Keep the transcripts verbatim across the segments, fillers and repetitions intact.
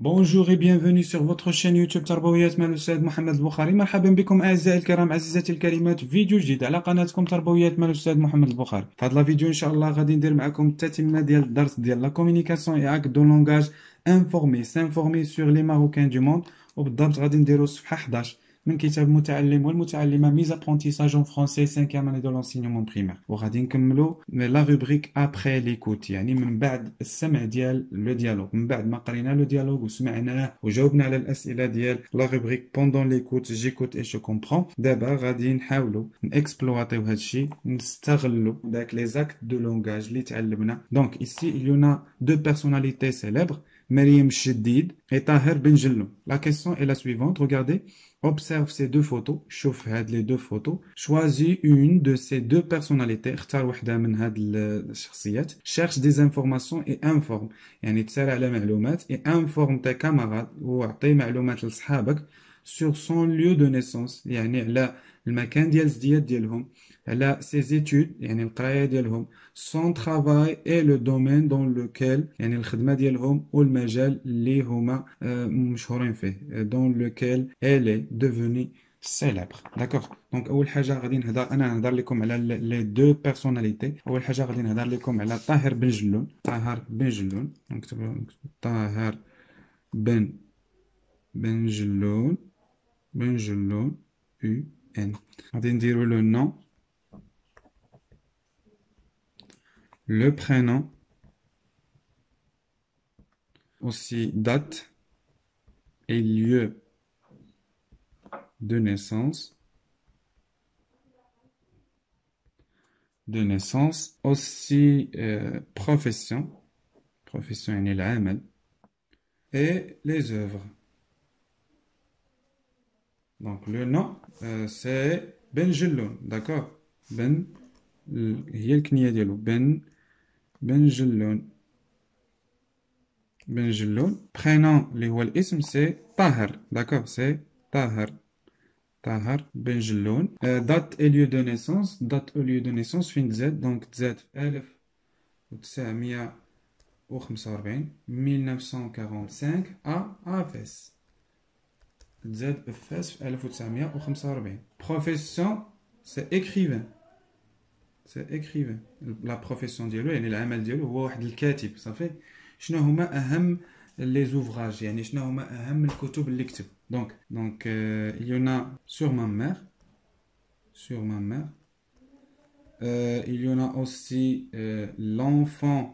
Bonjour et bienvenue sur votre chaîne يوتيوب تربويات مع الأستاذ محمد البخاري. مرحبا بكم أعزائي الكرام عزيزاتي الكريمات في فيديو جديد على قناتكم تربويات مع الأستاذ محمد البخاري. في هذا الفيديو إن شاء الله غادي ندير معكم التتمة ديال الدرس ديال لا كومونيكاسيون et acte de langage informer s'informer sur les Marocains du monde، وبالضبط غادي نديرو الصفحة حداش من كتاب المتعلم والمتعلمة ميز apprentissage en français cinquième année de l'enseignement primaire، وغادي نكملو لا روبريك après l'écoute، يعني من بعد السمع ديال لو ديالوغ، من بعد ما قرينا لو ديالوغ وسمعناه وجاوبنا على الأسئلة ديال لا روبريك pendant l'écoute j'écoute et je comprends. دابا غادي نحاولو نكسبلواتيو هادشي، نستغلو داك لي زاكت دو لونغاج اللي تعلمنا. دونك ici il y en a deux personnalités célèbres، Mariam Chedid et Taher Benjelloun. La question est la suivante, regardez. Observe ces deux photos, chauffe les deux photos, choisis une de ces deux personnalités, cherche des informations et informe. يعني تسارع على معلومات et informe tes camarades وعطي معلومات لصحابك sur son lieu de naissance، يعني على المكان ديال الزديات ديالهم، على ses études يعني القراية ديالهم، son travail et le domaine dans lequel يعني الخدمة ديالهم والمجال اللي هما مشهورين فيه dans lequel elle est devenue célèbre. D'accord. Donc أول حاجة غادي نهضر أنا نهضر لكم على les deux personnalités. أول حاجة غادي نهضر لكم على طاهر بن جلون. طاهر بن جلون نكتب طاهر بن بن جلون بن جلون U N. غادي نديرو le nom, le prénom, aussi date et lieu de naissance, de naissance, aussi euh, profession, profession يعني العمل, et les œuvres. Donc le nom euh, c'est Ben Jelloun, d'accord. Ben هي الكنية ديالو Ben Ben Jelloun. Ben Jelloun. Prénom اللي هو الاسم c'est Taher, d'accord, c'est Taher. Taher Ben Jelloun. Euh, date et lieu de naissance, date et lieu de naissance فين تزاد، donc تزاد في ألف وتسعمية وخمسة وأربعين mille neuf cent quarante-cinq à à Fès. تزاد في فاس في ألف وتسعمية وخمسة وأربعين. Profession c'est écrivain. C'est écrivain. La profession ديالو يعني العمل ديالو هو واحد الكاتب، صافي. شنو هما أهم les ouvrages، يعني شنو هما أهم الكتب اللي كتب. Donc donc euh, il y en a sur ma mère, sur ma mère. Euh, il y en a aussi euh, l'enfant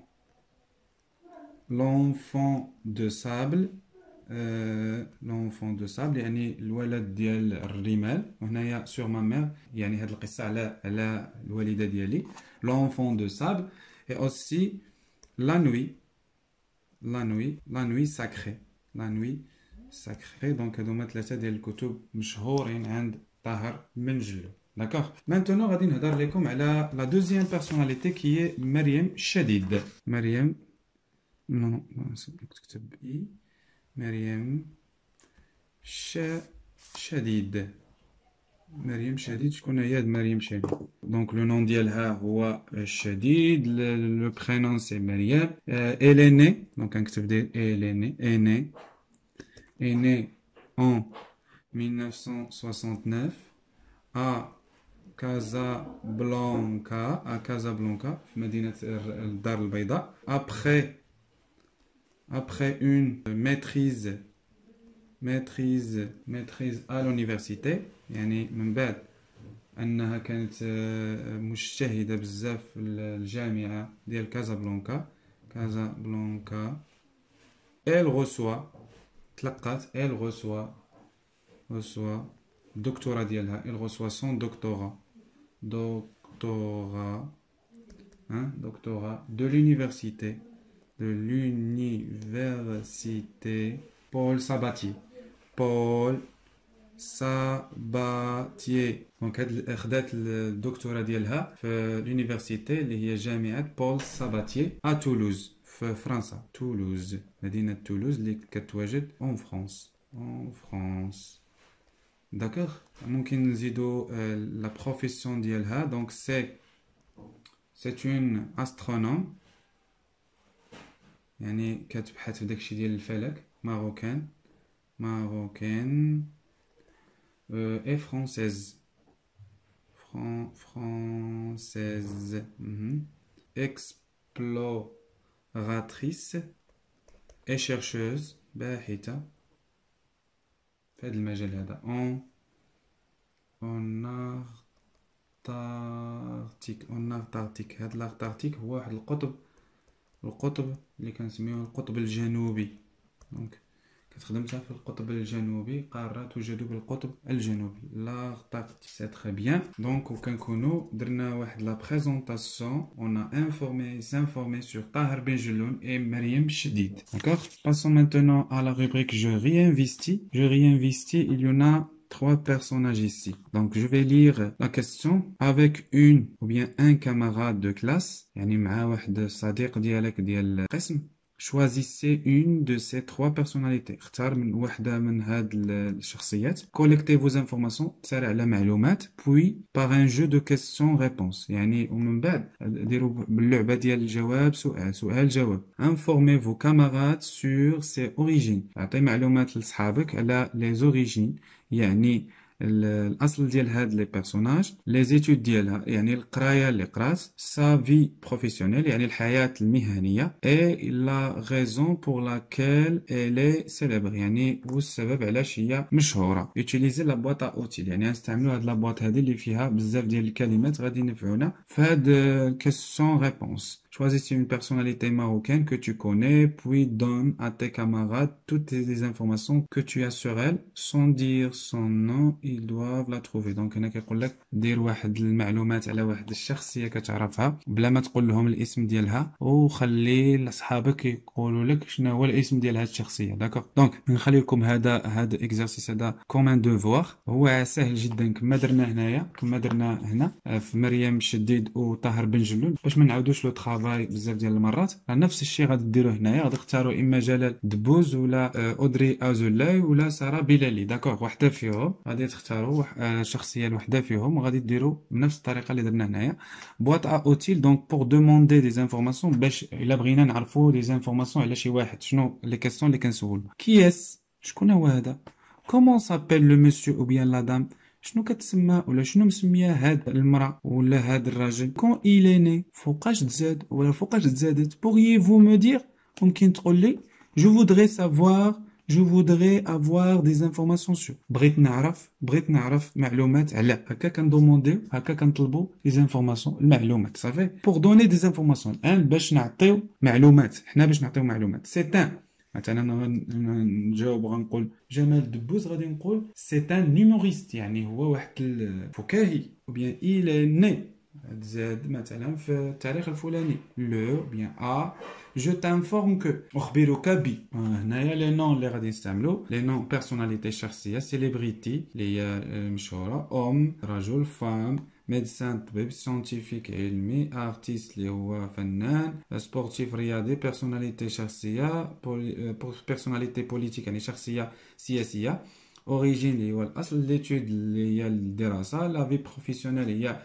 l'enfant de sable. Euh, l'enfant de sable يعني الولد ديال الرمال، وهنايا sur ma mère يعني هاد القصة على على الوالدة ديالي. L'enfant de sable et aussi la nuit, la nuit, la nuit sacrée, la nuit sacrée. Donc هادوما ثلاثة ديال الكتب مشهورين عند طاهر بن جلون. D'accord. Maintenant غادي نهضر لكم على la deuxième personnalité qui est مريم شديد. مريم non نكتب إي مريم ش شديد. مريم شديد شكون هي هاد مريم شديد؟ دونك لو نون ديالها هو شديد، لو برينون سي مريم. elle est née، دونك غنكتب دير elle est née est née est née en mille neuf cent soixante-neuf à Casablanca à Casablanca في مدينة الدار البيضاء. après après une maîtrise maîtrise maîtrise à l'université، يعني من بعد أنها كانت مجتهدة بزاف في الجامعة ديال كازابلانكا كازابلانكا. elle reçoit تلقات elle reçoit reçoit الدكتوراه ديالها elle reçoit son doctorat doctorat hein doctorat de l'université de l'université Paul Sabatier. Paul Sabatier. Donc هاد خدات الدكتوراه ديالها في اليونيفرسيتي اللي هي جامعة بول ساباتيي à Toulouse في فرنسا. تولوز مدينة تولوز اللي كتواجد en France. en France. D'accord. ممكن نزيدو la profession ديالها. Donc c'est c'est une astronome، يعني كتبحث في داكشي ديال الفلك. marocaine, marocaine euh, et française. Fran française. Mm-hmm. Exploratrice et chercheuse. باحثة في هذا المجال هذا. En en Antarctique. En Antarctique. هذا الأنتاركتيك هو واحد القطب القطب اللي كنسميوه القطب الجنوبي. دونك كتخدمتها في القطب الجنوبي، قارة توجد بالقطب الجنوبي. l'Antarctique. C'est très bien. Donc وكنكونوا درنا واحد لا بريزونطاسيون. On a informé s'informer sur Tahar Ben Jelloun et Mariam Chedid. D'accord? Passons maintenant à la rubrique je réinvestis. Je réinvestis, il y en a trois personnages ici. Donc je vais lire la question avec une ou bien un camarade de classe. يعني مع واحد صديق ديالك ديال القسم. Choisissez une de ces trois personnalités. اختار من واحدة من هاد الشخصيات. Collectez vos informations. تسارع على معلومات. Puis par un jeu de questions-réponses. يعني ومن بعد ديروا باللعبة ديال الجواب سؤال سؤال جواب. Informez vos camarades sur ses origines. أعطي معلومات لصحابك على les origines. يعني الاصل ديال هاد لي بيرسوناج. لي زيتود ديالها يعني القرايه اللي قرات. سا في بروفيسيونيل يعني الحياه المهنيه. اي لا غيزون بور لاكيل الي سيليبر يعني هو السبب علاش هي مشهوره. يوتيليزي لا بواط اوتيل يعني نستعملوا هاد لا بواط هذه اللي فيها بزاف ديال الكلمات غادي ينفعونا في هاد كيسيون ريبونس. Choisis une personnalité marocaine que tu connais, puis donne à tes camarades toutes les informations que tu as sur elle, sans dire son nom, ils doivent la trouver. Donc هنا كيقول لك دير واحد المعلومات على واحد الشخصية كتعرفها بلا ما تقول لهم الاسم ديالها، وخلي لصحابك يقولوا لك شنو هو الاسم ديال هاد الشخصية. داكوغ. دونك نخلي لكم هذا هذا الاكزرسيس هذا كوم دوفوار. هو سهل جدا كما درنا هنايا كما درنا هنا في مريم شديد وطاهر بن جلول باش ما نعاودوش لو طرافاي بزاف ديال المرات. نفس الشيء غادي ديروه هنايا. غادي تختاروا اما جلال دبوز ولا اودري ازولاي ولا ساره بلالي. داكوغ. وحده فيهم غادي تختاروا الشخصيه الوحده فيهم وغادي ديروا بنفس الطريقه اللي درنا هنايا. بواط ا اوتيل دونك بور دوموندي دي انفورماسيون باش الا بغينا نعرفوا دي انفورماسيون على شي واحد شنو لي كيسيون اللي كنسولوا. كياس شكون هو هذا؟ كومون سابيل لو مسيو او بيان لا دام شنو كتسمى ولا شنو مسميه هاد المراه ولا هاد الراجل. كون إليني فوقاش تزاد ولا فوقاش تزادت. بوغيي-vous me dire ممكن تقول لي je voudrais savoir je voudrais avoir des informations sur. بغيت نعرف بغيت نعرف معلومات على. هكا كندومونديو هكا كنطلبوا لي انفورماسيون المعلومات صافي. بور دوني دي انفورماسيون الان باش نعطيو معلومات. حنا باش نعطيو معلومات سي ان مثلا نجاوب غنقول جمال دبوز غادي نقول سي ان نيموريست يعني هو واحد الفكاهي. او بيان il ني زاد مثلا في التاريخ الفلاني. لو بيان ا جو تانفورم كو اخبرك بي. هنايا لي نون اللي غادي نستعملو لي نون بيرسوناليتي شخصيه. سيليبريتي اللي هي مشهوره. اوم رجل. فام ميدسان طبيب. سيونتيفيك علمي. ارتيست اللي هو فنان. سبورتيف رياضي. بيرسوناليتي شخصيه. بيرسوناليتي بوليتيك يعني شخصيه سياسيه. اوريجين اللي هو الاصل. ليتود اللي هي الدراسه. لا في بروفيسيونيل هي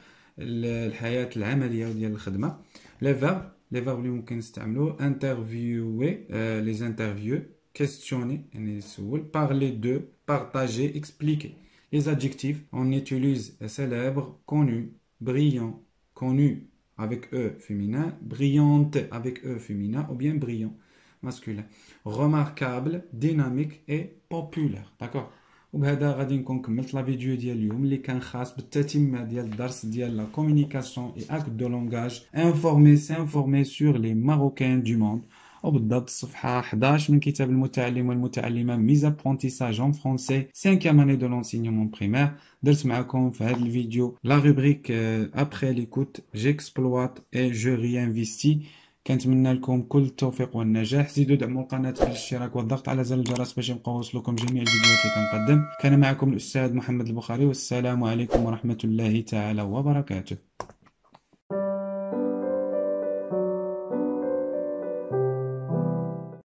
الحياه العمليه ديال الخدمه. لي فيرب لي فيرب اللي ممكن نستعملو. انترفيوي لي انترفيو. كيستيوني يعني نسول. بارلي دو. بارطاجي. اكسبليكي. Les adjectifs, on utilise célèbre, connu, brillant, connu avec E féminin, brillante avec E féminin ou bien brillant masculin. Remarquable, dynamique et populaire. D'accord. وبهذا غادي نكون كملت لا فيديو ديال اليوم اللي كان خاص بالتتمه ديال الدرس ديال لا كومونيكاسيون اي اكت دو لونغاج. انفورمي سانفورمي سور لي ماروكان دو موند. وبالضبط الصفحة حداش من كتاب المتعلم والمتعلمة ميز ابرونتيساج en français cinquième année de l'enseignement primaire. درت معكم في هذا الفيديو لا روبريك après l'écoute j'exploite et je réinvestis. كنتمنى لكم كل التوفيق والنجاح. زيدوا دعموا القناة بالاشتراك والضغط على زر الجرس باش يبقاو يوصلوكم جميع الفيديوهات اللي كنقدم. كان معكم الأستاذ محمد البخاري والسلام عليكم ورحمة الله تعالى وبركاته.